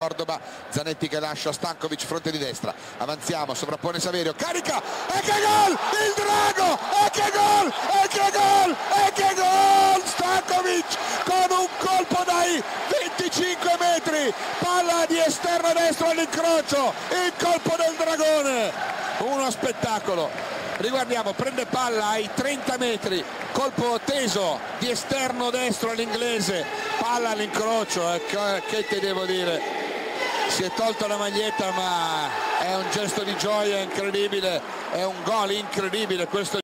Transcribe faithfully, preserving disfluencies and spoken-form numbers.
Cordoba, Zanetti che lascia Stankovic, fronte di destra, avanziamo, sovrappone Saverio, carica, e che gol, il drago, e che gol, e che gol, e che gol, Stankovic con un colpo dai venticinque metri, palla di esterno destro all'incrocio, il colpo del dragone, uno spettacolo. Riguardiamo, prende palla ai trenta metri, colpo teso di esterno destro all'inglese, palla all'incrocio, eh, che ti devo dire, si è tolto la maglietta ma è un gesto di gioia incredibile, è un gol incredibile questo.